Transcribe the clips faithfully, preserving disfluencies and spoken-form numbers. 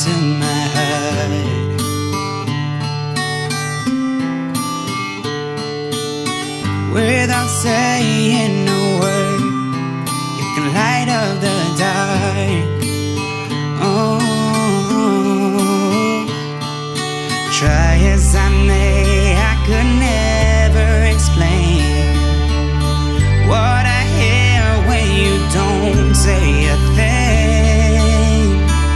to my heart. Without saying a word, you can light up the dark. Oh, try as I may, I could never explain what I hear when you don't say a thing.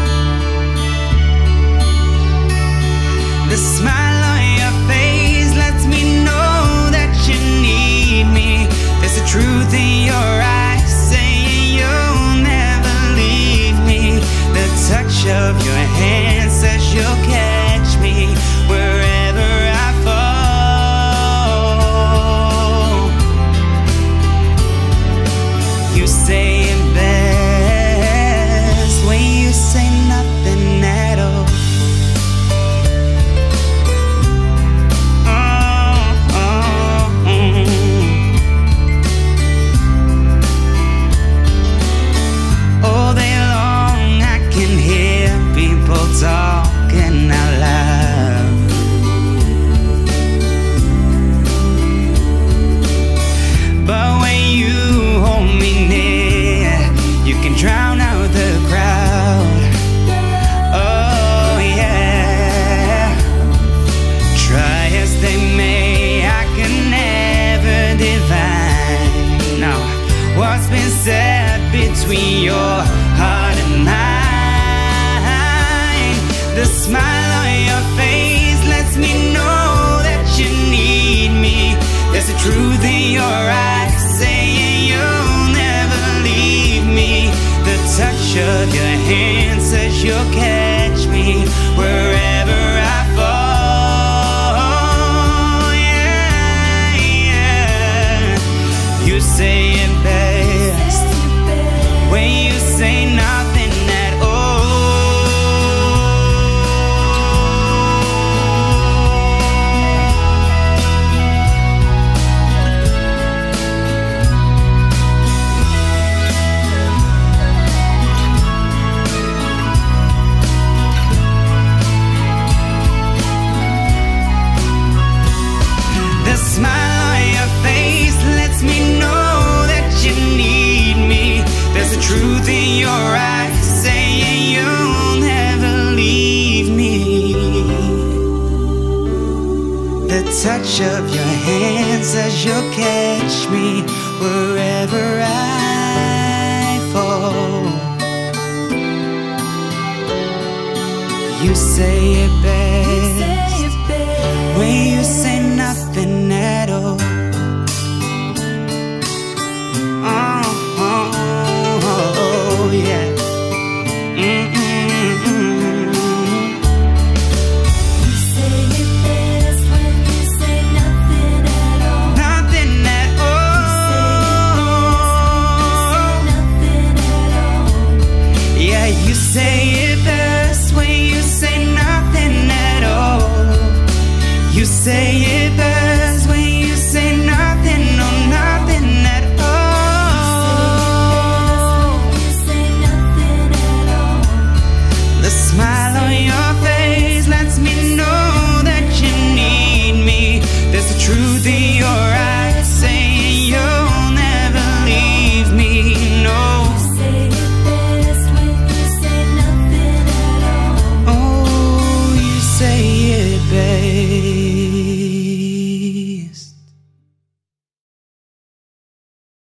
The smile on your face lets me know that you need me. There's a truth in your eyes saying you'll never leave me. The touch of your hand says you'll catch me wherever I fall. You say it best when you say nothing at all. Talking out loud, but when you hold me near, you can drown out the crowd. Oh yeah, try as they may, I can never divine no, what's been said between your heart and mine. The smile on your face lets me know that you need me. There's a truth in your eyes saying you'll never leave me. The touch of your hand says you'll catch me wherever I fall. Yeah, yeah. You say it best when you say nothing at all. The smile on your face lets me know that you need me. There's a truth in your eyes saying you'll never leave me. The touch of your hand says you'll catch me wherever I fall. You say it best when you say nothing at all. Oh, oh, oh, oh yeah. Mm-mm-mm. You say it best when you say nothing at all. Nothing at all. Nothing at all. Yeah, you say it best when you say nothing at all. You say it best.